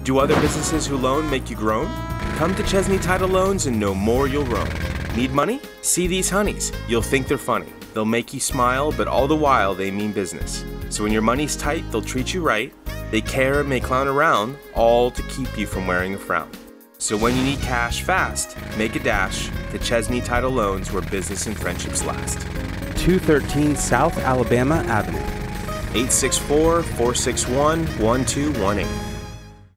Do other businesses who loan make you groan? Come to Chesnee Title Loans and no more you'll roam. Need money? See these honeys. You'll think they're funny. They'll make you smile, but all the while they mean business. So when your money's tight, they'll treat you right. They care and may clown around, all to keep you from wearing a frown. So when you need cash fast, make a dash to Chesnee Title Loans, where business and friendships last. 213 South Alabama Avenue. 864-461-1218.